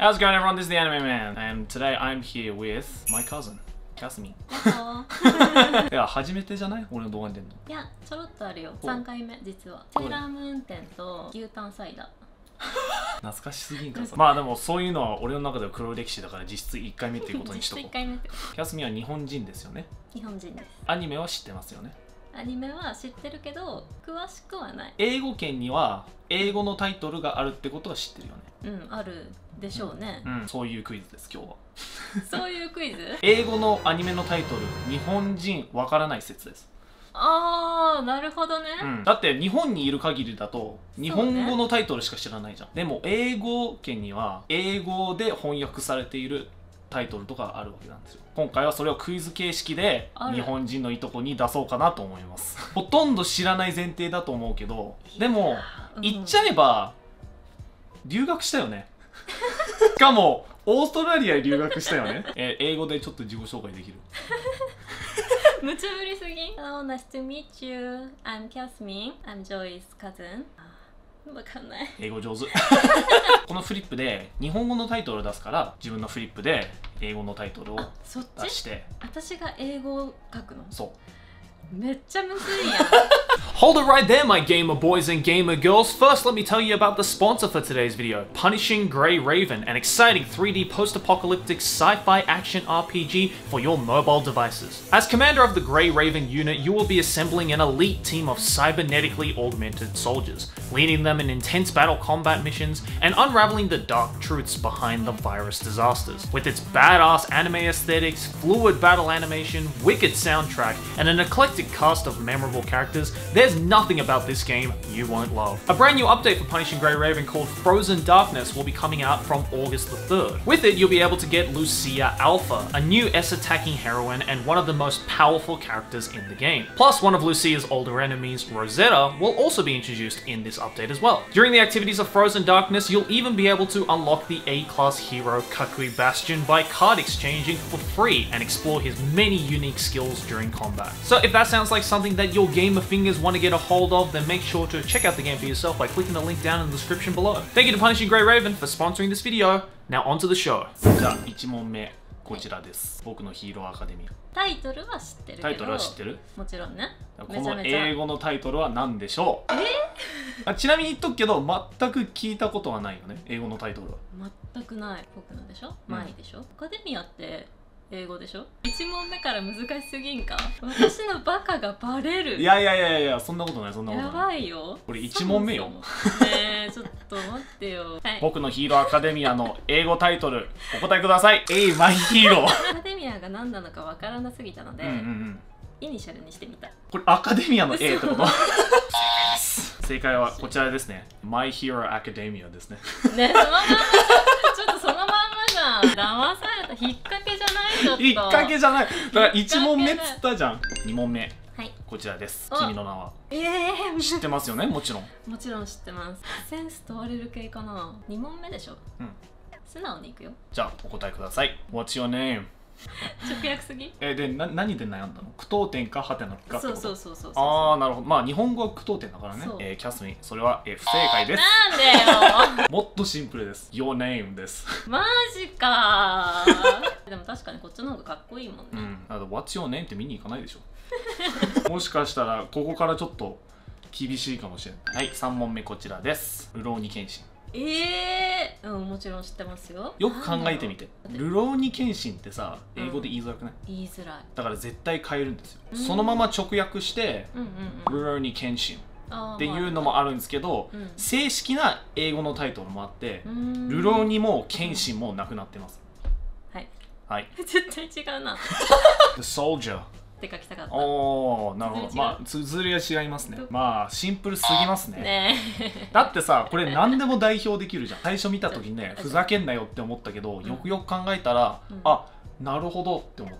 How's it going, everyone? This is the Anime Man, and today I'm here with my cousin, Kasumi. いや、初めてじゃない？俺の動画に出るの。 いや、ちょろっとあるよ。3回目、実は。セーラームーン店と牛タンサイダー。 懐かしすぎんかさ。まあでもそういうのは俺の中では黒歴史だから実質1回目っていうことにしとこう。 実質1回目ってこと。 キャスミは日本人ですよね。 日本人です。 アニメは知ってますよね。 アニメは知ってるけど詳しくはない。 英語圏には英語のタイトルがあるってことは知ってるよね。 うん、あるでしょうね。 そういうクイズです今日は。 そういうクイズ？ 英語のアニメのタイトル、日本人わからない説です。 あー、なるほどね。 だって日本にいる限りだと日本語のタイトルしか知らないじゃん。でも英語圏には英語で翻訳されているタイトルとかあるわけなんですよ。今回はそれをクイズ形式で日本人のいとこに出そうかなと思います。ほとんど知らない前提だと思うけど、でも言っちゃえば留学したよね。しかもオーストラリアへ留学したよね。英語でちょっと自己紹介できる？ 無茶ぶりすぎ。Hello, nice to meet you. I'm Kasumi. I'm Joy's cousin. わかんない。 英語上手。このフリップで日本語のタイトルを出すから自分のフリップで英語のタイトルを出して。 私が英語を書くの？ そう。 めっちゃむずいやん。 Hold it right there, my gamer boys and gamer girls. First, let me tell you about the sponsor for today's video, Punishing Grey Raven, an exciting 3D post-apocalyptic sci-fi action RPG for your mobile devices. As commander of the Grey Raven unit, you will be assembling an elite team of cybernetically augmented soldiers, leading them in intense battle combat missions and unraveling the dark truths behind the virus disasters. With its badass anime aesthetics, fluid battle animation, wicked soundtrack, and an eclectic cast of memorable characters, there's nothing about this game you won't love. A brand new update for Punishing Grey Raven called Frozen Darkness will be coming out from August the 3rd. With it, you'll be able to get Lucia Alpha, a new S-attacking heroine and one of the most powerful characters in the game. Plus, one of Lucia's older enemies, Rosetta, will also be introduced in this update as well. During the activities of Frozen Darkness, you'll even be able to unlock the A-class hero Kakui Bastion by card exchanging for free and explore his many unique skills during combat. So if that sounds like something that your gamer fingers want to get a hold of, then make sure to check out the game for yourself by clicking the link down in the description below. Thank you to Punishing Grey Raven for sponsoring this video. Now on to the show. じゃあ1問目こちらです。僕のヒーローアカデミア。 タイトルは知ってるけど。タイトルは知ってる？もちろんね。 この英語のタイトルは何でしょう？ちなみに言っとくけど全く聞いたことはないよね。英語のタイトルは。 全くない。僕のでしょ？マイでしょ？アカデミアって英語でしょ。1問目から難しすぎんか。私のバカがバレる。 いやいやいやいや、そんなことない、そんなことない。 やばいよ。 これ1問目よ。 ねえ、ちょっと待ってよ。はい、 僕のヒーローアカデミアの英語タイトルお答えください。マイヒーロー。 アカデミアが何なのかわからなすぎたので、イニシャルにしてみた。 これアカデミアの A ってこと？正解はこちらですね。My Hero Academia ですね。 ね、そのまんま、ちょっとそのまんまじゃん。騙された。引っ掛けじゃない？ちょっと。引っ掛けじゃない。だから1問目っつったじゃん。2問目。はい。こちらです。君の名は。知ってますよね、もちろん。もちろん知ってます。センス問われる系かな。2問目でしょ。素直にいくよ。 じゃあお答えください。What's your name？ 直訳すぎ？ で、何で悩んだの？句読点かハテナかってこと？ そう。 ああ、なるほど。まあ日本語は句読点だからね。キャスミ、それは不正解です。 なんでよ。 もっとシンプルです。Your name です。 マジかー。でも確かにこっちの方がかっこいいもんね。 あと What's your name って見に行かないでしょ。もしかしたらここからちょっと厳しいかもしれない。はい、3問目こちらです。ルローニケンシン。 もちろん知ってますよ。 よく考えてみて。ルローニケンシンってさ、英語で言いづらくない？ 言いづらい。 だから絶対変えるんですよ。そのまま直訳してルローニケンシンっていうのもあるんですけど、正式な英語のタイトルもあって、ルローニもケンシンもなくなってます。はい。 絶対違うな。 The Soldierって書きたかった。おー、なるほど。まあ、綴りは違いますね。まあ、シンプルすぎますね。だってさ、これ何でも代表できるじゃん。最初見た時ね、ふざけんなよって思ったけど、よくよく考えたら、あ、なるほどって思った。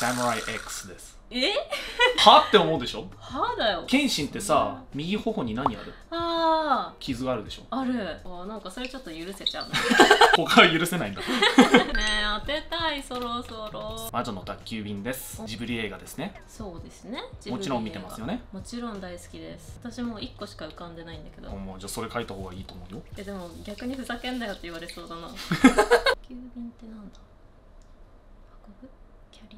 サムライ X です。 はって思うでしょ。 はだよ。 剣心ってさ、右頬に何ある？傷があるでしょ。 ある。なんかそれちょっと許せちゃう。 他は許せないんだ。ねえ、当てたい、そろそろ。 魔女の宅急便です。ジブリ映画ですね。 そうですね。 もちろん見てますよね。 もちろん大好きです。私も1個しか浮かんでないんだけど。 もうじゃあそれ書いた方がいいと思うよ。 でも逆にふざけんなよって言われそうだな。宅急便ってなんだ？運ぶ？キャリー？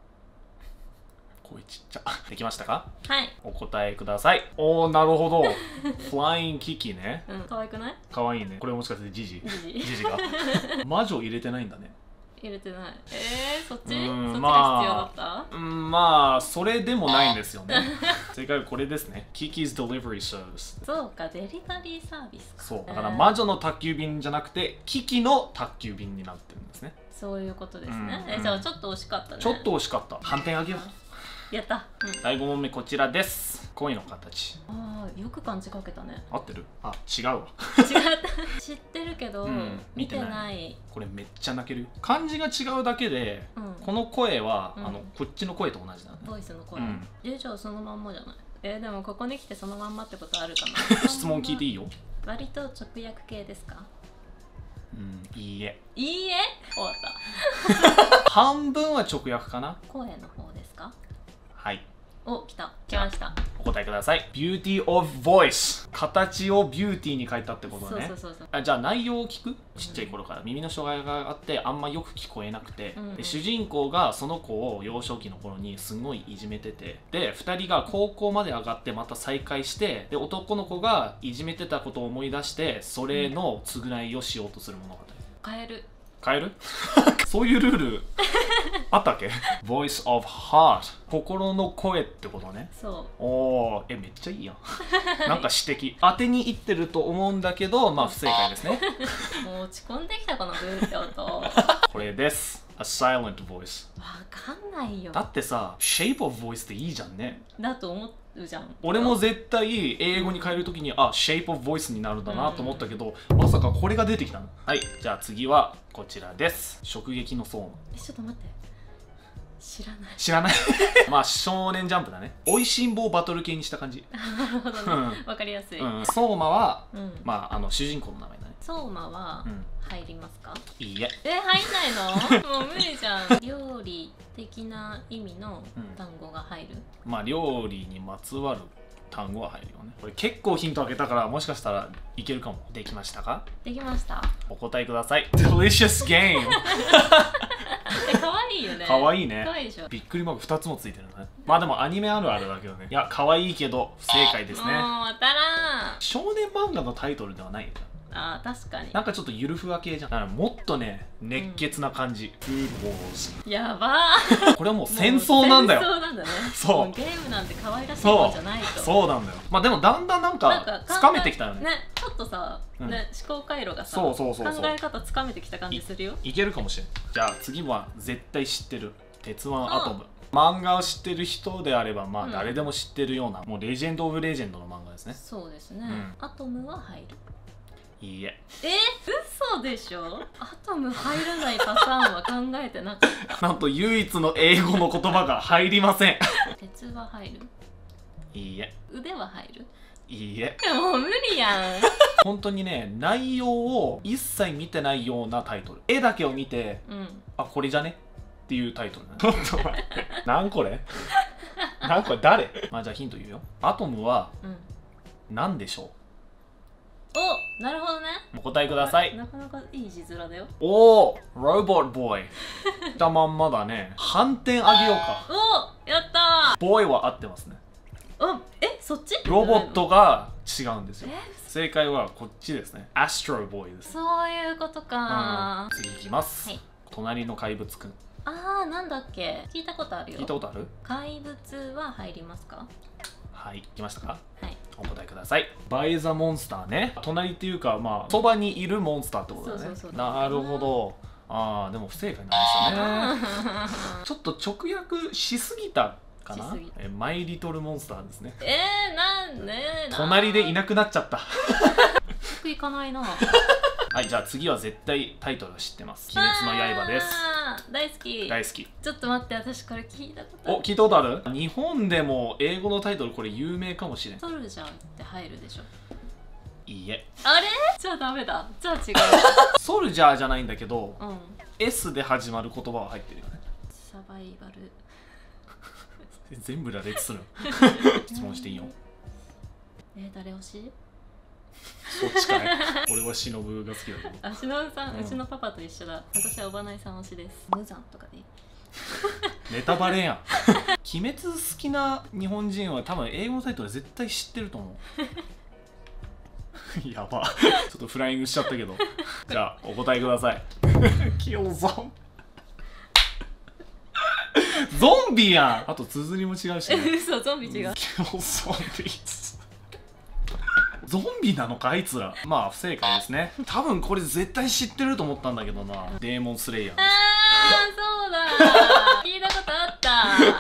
声ちっちゃ。できましたか？ はい。 お答えください。おー、なるほど。フラインキキね。 可愛くない？ 可愛いね。これもしかしてジジが魔女入れてないんだね。 入れてない。そっちが必要だった？ まあそれでもないんですよね。正解はこれですね。Kiki's Delivery Service。 そうか、デリバリーサービスか。 そうだから魔女の宅急便じゃなくてキキの宅急便になってるんですね。 そういうことですね。じゃあちょっと惜しかったね。 ちょっと惜しかった。半点あげよう。 やった。 第5問目こちらです。恋の形。 よく漢字書けたね。 合ってる？違うわ。 違った。知ってるけど見てない。 これめっちゃ泣ける。漢字が違うだけでこの声はこっちの声と同じだね。 ボイスの声。じゃあそのまんまじゃない。でもここに来てそのまんまってことあるかな。質問聞いていいよ。 割と直訳系ですか？ いいえ。 いいえ？終わった。 半分は直訳かな。 声の方ですか？ はい。 来ました。 お答えください。Beauty of voice。形をビューティーに書いたってことね。じゃあ内容を聞く？ちっちゃい頃から耳の障害があってあんまよく聞こえなくて、で主人公がその子を幼少期の頃にすごいいじめてて、で2人が高校まで上がってまた再会して、で男の子がいじめてたことを思い出してそれの償いをしようとする物語。 変えるそういうルールあったっけ？ Voice of heart。 心の声ってことね。 そう。 めっちゃいいやん。なんか指摘当てにいってると思うんだけど、まあ不正解ですね。 もう落ち込んできたこのブーって音。 これです。A silent voice。 わかんないよ。 だってさ Shape of voice っていいじゃんね。 だと思うじゃん。 俺も絶対英語に変えるときにShape of voice になるんだなと思ったけど、まさかこれが出てきたの。はい、じゃあ次はこちらです。直撃の相馬。 ちょっと待って、 知らない。まあ少年ジャンプだね。おいしん坊バトル系にした感じ。 なるほどね。わかりやすい。 相馬はまあ主人公の名前だね。 相馬は入りますか？ いいえ。 入んないの？もう無理じゃん。料理的な意味の単語が入る？ まあ料理にまつわる単語は入るよね。これ結構ヒントあげたからもしかしたらいけるかも。できましたか？ できました。 お答えください。Delicious game。 可愛いよね。 可愛いね。 可愛いでしょ。 びっくりマーク2つもついてるね。まあでもアニメあるあるだけどね。いや可愛いけど不正解ですね。 もう当たらん。 少年漫画のタイトルではないよ。 確かに。 なんかちょっとゆるふわ系じゃん。だからもっとね熱血な感じ。Food Wars。 やばー。 これはもう戦争なんだよ。 戦争なんだね。 そう。 ゲームなんて可愛らしいもんじゃないと。 そうなんだよ。まあでもだんだんなんかつかめてきたよね。 ちょっとさ、思考回路がさ、 考え方つかめてきた感じするよ。 いけるかもしれない。じゃあ次は絶対知ってる鉄腕アトム。漫画を知ってる人であればまあ誰でも知ってるようなもうレジェンドオブレジェンドの漫画ですね。 そうですね。アトムは入る？ いいえ。 嘘でしょ？アトム入らないパターンは考えてなかった。 なんと唯一の英語の言葉が入りません。 鉄は入る？ いいえ。 腕は入る？ いいえ。 もう無理やん。 本当にね内容を一切見てないようなタイトル。絵だけを見て、これじゃねっていうタイトル。ちょっと待って。なんこれ？なんこれ誰？まあじゃあヒント言うよ。アトムは何でしょう？ なるほどね。 お答えください。 なかなかいい字面だよ。 ロボットボーイ。たまんまだね。半点あげようか。 やったー。 ボーイは合ってますね。 そっち？ ロボットが違うんですよ。正解はこっちですね。アストロボーイです。 そういうことか。 次いきます。隣の怪物くん。 なんだっけ？聞いたことあるよ。 聞いたことある？ 怪物は入りますか？ はい、来ましたか？ はい。 お答えください。バイザモンスターね。隣っていうかまあそばにいるモンスターってことだね。なるほど。でも不正解なんですよね。ちょっと直訳しすぎたかな。マイリトルモンスターですね。 なんで？ 隣でいなくなっちゃった。 いかないな。 はい、じゃあ次は絶対タイトル知ってます。鬼滅の刃です。 大好き。 大好き。 ちょっと待って、私これ聞いたことある。 お、聞いたことある？日本でも英語のタイトルこれ有名かもしれん。 ソルジャーって入るでしょ。 いいえ。 あれ？じゃあダメだ。じゃあ違う。 ソルジャーじゃないんだけど、 うん、 S で始まる言葉は入ってるよね。 サバイバル。 全部羅列する。質問していいよ。 誰推し？ そっちかい。俺は忍が好きだけど。 あ、忍さん、うちのパパと一緒だ。私はおばないさん推しです。無惨とかでいい？ ネタバレやん。鬼滅好きな日本人は多分英語のタイトル絶対知ってると思う。やば。ちょっとフライングしちゃったけど。じゃあお答えください。キルゾン。ゾンビやん。あと綴りも違うし、ね。 嘘、ゾンビ違う。 キルゾンビ。ゾンビなのかあいつら。まあ不正解ですね。多分これ絶対知ってると思ったんだけどな。デーモンスレイヤー。 あー、そうだ。聞いたことあった。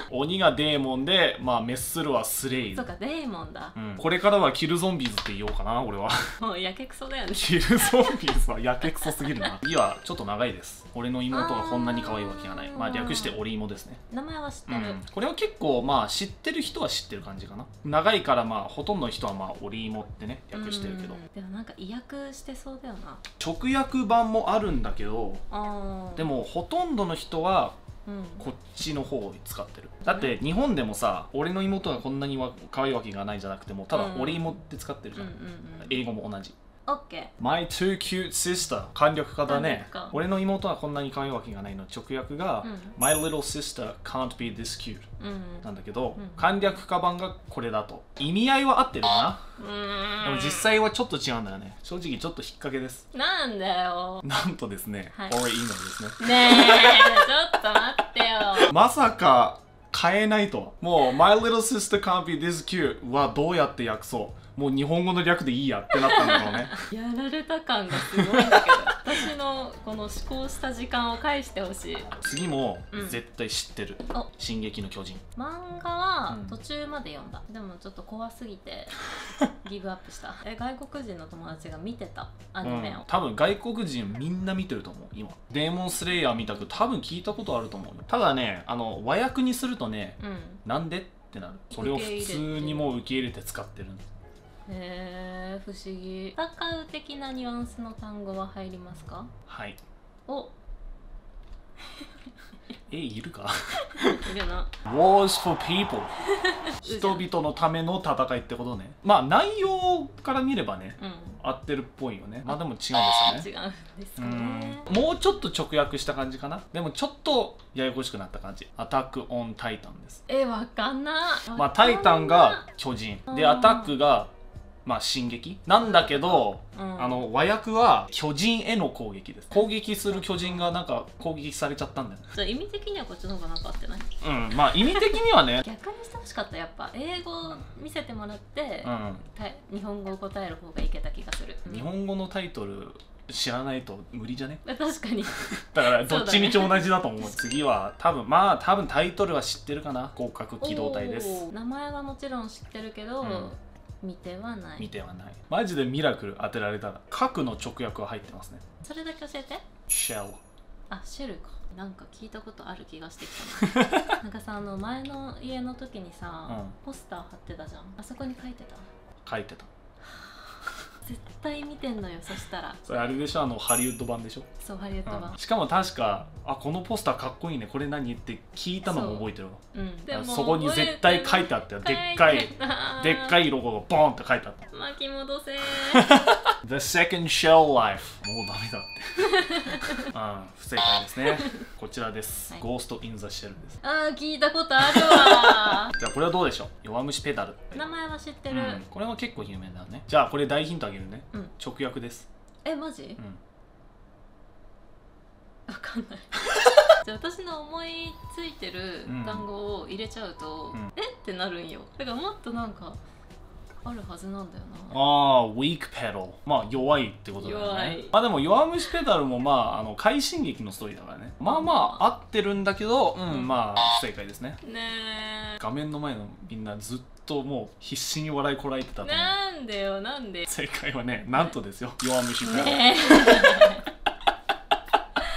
鬼がデーモンで、まあメスするはスレイ。 そうか、デーモンだ。 うん、これからはキルゾンビーズって言おうかな、俺は。 もうやけくそだよね。 キルゾンビーズはやけくそすぎるな。次はちょっと長いです。俺の妹がこんなに可愛いわけがない。まあ略してオリイモですね。 名前は知ってる。 これは結構まあ知ってる人は知ってる感じかな。長いからまあほとんどの人はまあオリイモってね略してるけど。 でもなんか意訳してそうだよな。 直訳版もあるんだけど、でもほとんどの人はこっちの方を使ってる。だって日本でもさ、俺の妹がこんなに可愛いわけがないじゃなくても、ただオリイモって使ってるじゃん。英語も同じ。 OK。 My two cute sister。簡略化だね。俺の妹はこんなに可愛いわけがないの直訳が、My little sister can't be this cute。なんだけど、簡略化版がこれだと。意味合いは合ってるかな。でも実際はちょっと違うんだよね。正直ちょっと引っ掛けです。 なんだよ。 なんとですね、俺いいのですね。 ねえ、ちょっと待ってよ。 まさか変えないとは。もう My little sister can't be this cute はどうやって訳そう。もう日本語の略でいいやってなったんだろうね。 やられた感がすごいんだけど、私のこの思考した時間を返してほしい。 次も絶対知ってる。進撃の巨人。 漫画は途中まで読んだ。でもちょっと怖すぎてギブアップした。外国人の友達が見てたアニメを。 多分外国人みんな見てると思う今。デーモンスレイヤー見たけど多分聞いたことあると思うよ。ただね、和訳にするとね、なんでってなる。それを普通にもう受け入れて使ってる。 へえ、不思議。戦う的なニュアンスの単語は入りますか？ はい。 おいるか？ いるな。 Wars for people 人々のための戦いってことね。まあ内容から見ればね、合ってるっぽいよね。まあでも違うんですよね。 違うんですね。 もうちょっと直訳した感じかな。でもちょっとややこしくなった感じ。アタックオンタイタンです。 わかんな。 まあタイタンが巨人で、アタックがまあ進撃なんだけど、和訳は巨人への攻撃です。攻撃する巨人がなんか攻撃されちゃったんだよね。 じゃあ意味的にはこっちの方がなんか合ってない？ まあ意味的にはね。 逆にしてほしかった。やっぱ英語見せてもらって、日本語を答える方がいけた気がする。 日本語のタイトル知らないと無理じゃね？ 確かに。 だからどっちみち同じだと思う。次は多分タイトルは知ってるかな。広角機動隊です。 名前はもちろん知ってるけど、見てはない。 見てはない。マジでミラクル当てられたら核の直訳は入ってますね。 それだけ教えて。 シェル。 あ、シェルか。なんか聞いたことある気がしてきたな。なんかさ、前の家の時にさ、ポスター貼ってたじゃん。あそこに書いてた。 書いてた。 絶対見てんのよ。そしたらそれあれでしょ、ハリウッド版でしょ。 そう、ハリウッド版。 しかも確かこのポスターかっこいいね、これ何って聞いたのも覚えてるわ。そこに絶対書いてあったよ。でっかいロゴがボーンって書いてあった。 巻き戻せ。 The second shell life もうダメだって不正解ですね。こちらです。ゴーストインザシェルです。 聞いたことあるわ。 じゃあこれはどうでしょう。弱虫ペダル。 名前は知ってる。 これは結構有名だよね。じゃあこれ大ヒントあげるね。直訳です。 マジ？わかんない。じゃあ私の思いついてる単語を入れちゃうと、ってなるんよ。だからもっとなんかあるはずなんだよな。 weak pedal。まあ弱いってことだよね。まあでも弱虫ペダルもまあ快進撃のストーリーだからね。まあ合ってるんだけど、まあ不正解ですね。画面の前のみんなずっともう必死に笑いこらえてたと思う。 なんでよ、なんで。 正解はね、なんとですよ、弱虫ペダル。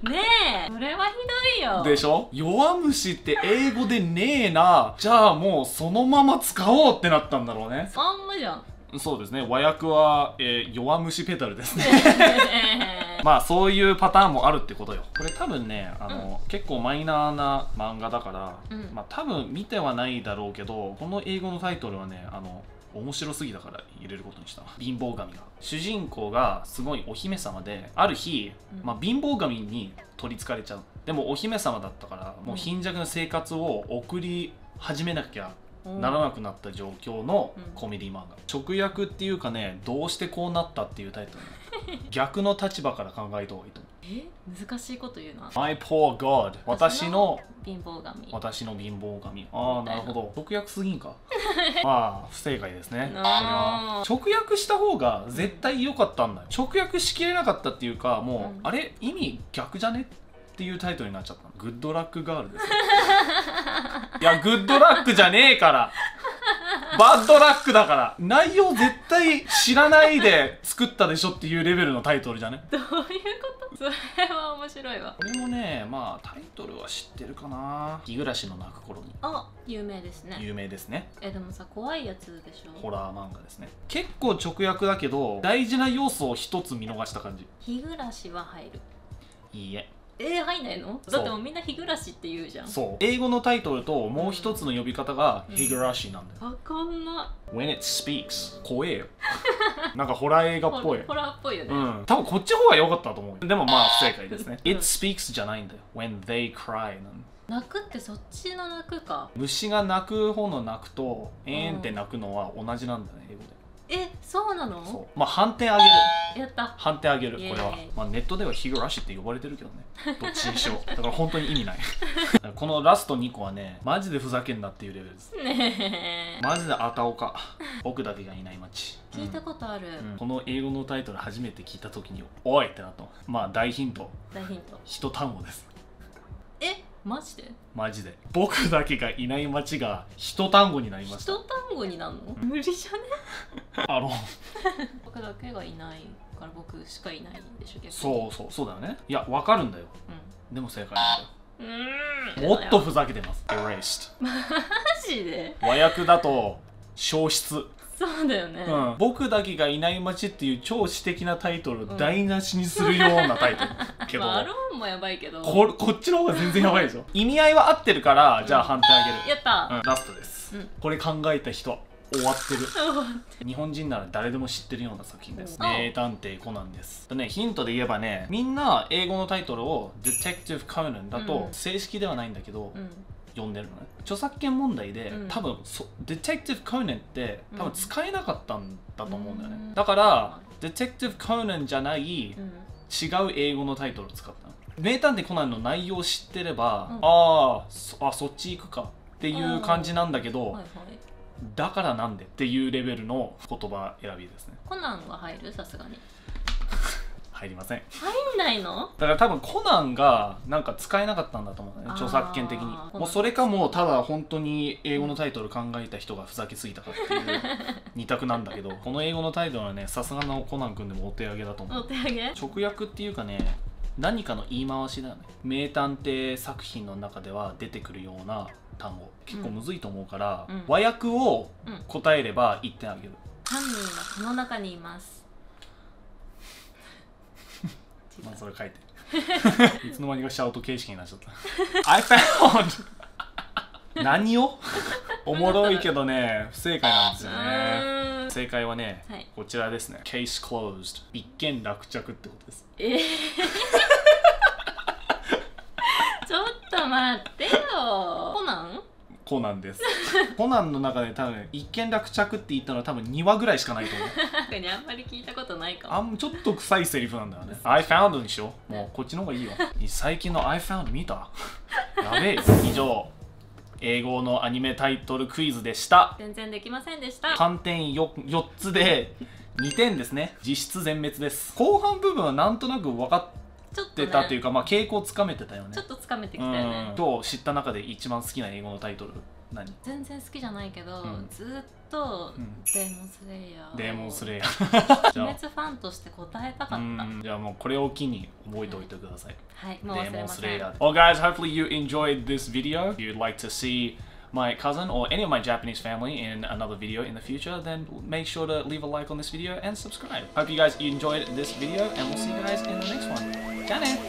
ねえ、それはひどいよ。 でしょ。弱虫って英語でねえな。じゃあもうそのまま使おうってなったんだろうね。 あんまじゃん。 そうですね。和訳は、弱虫ペダルですね。まあそういうパターンもあるってことよ。これ多分ね、結構マイナーな漫画だから、まあ多分見てはないだろうけど、この英語のタイトルはね、面白すぎだから入れることにした。貧乏神が。主人公がすごいお姫様で、ある日、まあ貧乏神に取りつかれちゃう。でもお姫様だったから、もう貧弱な生活を送り始めなきゃならなくなった状況のコメディ漫画。直訳っていうかね、どうしてこうなったっていうタイトル。逆の立場から考えた方がいいと思う。 難しいこと言うな。 My poor God。私の貧乏神。 私の貧乏神。ああ、なるほど。直訳すぎんか。まあ不正解ですね。これは直訳した方が絶対良かったんだよ。直訳しきれなかったっていうか、もう、あれ意味逆じゃねっていうタイトルになっちゃったの。グッドラックガールです。いや、グッドラックじゃねえから。バッドラックだから。内容絶対知らないで作ったでしょっていうレベルのタイトルじゃね。 どういうこと？それは面白いわ。 これもね、まあタイトルは知ってるかな。日暮らしの泣く頃に。 あ、有名ですね。 有名ですね。 でもさ、怖いやつでしょ。 ホラー漫画ですね。結構直訳だけど、大事な要素を一つ見逃した感じ。 日暮らしは入る。 いいえ。 入んないの？だってもうみんな日暮らしって言うじゃん。 そう。英語のタイトルともう一つの呼び方が日暮らしなんだよ。 わかんな。 When it speaks。怖えよ。なんかホラー映画っぽい。 ホラーっぽいよね。 うん。多分こっちの方が良かったと思う。でもまあ不正解ですね。It speaks じゃないんだよ。When they cry なんだ。 泣くってそっちの泣くか。 虫が鳴く方の鳴くとって鳴くのは同じなんだね、英語で。 そうなの？ そう。まあ反転あげる。 やった。 判定あげる。これは。まあネットでは日暮らしって呼ばれてるけどね。どっちにしよう。だから本当に意味ない。このラスト2個はね、マジでふざけんなっていうレベルです。 ねえ。 マジであたおか。僕だけがいない街。 聞いたことある。 この英語のタイトル初めて聞いた時に、おいってなった。まあ大ヒント。 大ヒント。 一単語です。 マジで？ マジで。僕だけがいない街が一単語になりました。 一単語になるの？無理じゃね？僕だけがいないから僕しかいないでしょ。 そうだよね。いや、わかるんだよ。でも正解なんだよ。もっとふざけてます。Erased。 マジで？ 和訳だと消失。 そうだよね。 僕だけがいない街っていう超詩的なタイトルを台無しにするようなタイトルけど、 アローンもやばいけど、 こっちの方が全然やばいでしょ。意味合いは合ってるから、じゃあ判定あげる。 やった。 ラストです。これ考えた人終わってる。日本人なら誰でも知ってるような作品です。名探偵コナンです。ヒントで言えばね、みんな英語のタイトルを Detective Conan だと正式ではないんだけど、呼んでるのね。著作権問題で、多分Detective Conan って多分使えなかったんだと思うんだよね。だから Detective Conan じゃない、違う英語のタイトルを使ったの。名探偵コナンの内容を知ってれば、そっち行くかっていう感じなんだけど、だからなんでっていうレベルの言葉選びですね。 コナンは入る？さすがに入りません。 入んないの？ だから多分コナンがなんか使えなかったんだと思うんだね、著作権的に。もうそれかもうただ本当に英語のタイトル考えた人がふざけすぎたかっていう二択なんだけど、この英語のタイトルはね、さすがのコナン君でもお手上げだと思う。 お手上げ？ 直訳っていうかね、何かの言い回しだよね。名探偵作品の中では出てくるような単語、結構むずいと思うから、和訳を答えれば1点あげる。 犯人はこの中にいます。 まあそれ書いて。いつの間にかシャウト形式になっちゃった。I found 何をおもろいけどね、不正解なんですよね。正解はね、こちらですね。Case closed。一件落着ってことです。 ちょっと待ってよ。コナンです。コナンの中で多分一件落着って言ったのは多分2話ぐらいしかないと思う。 あんまり聞いたことないかも。 ちょっと臭いセリフなんだよね。I found にしよう。もうこっちの方がいいよ。最近の I found 見た？やべえ。以上、英語のアニメタイトルクイズでした。 全然できませんでした。 観点 4つで2点ですね。実質全滅です。後半部分はなんとなく分かってたというか、まあ傾向つかめてたよね。 ちょっとつかめてきたよね。 今日知った中で一番好きな英語のタイトル何？ 全然好きじゃないけど、ずっとデーモンスレイヤー。 デーモンスレイヤー。 鬼滅ファンとして答えたかった。 じゃあもうこれを機に覚えておいてください。 はい、もう忘れません。 Well guys, hopefully you enjoyed this video. If you'd like to see my cousin or any of my Japanese family in another video in the future, then make sure to leave a like on this video and subscribe. Hope you guys enjoyed this video, and we'll see you guys in the next one. じゃあね。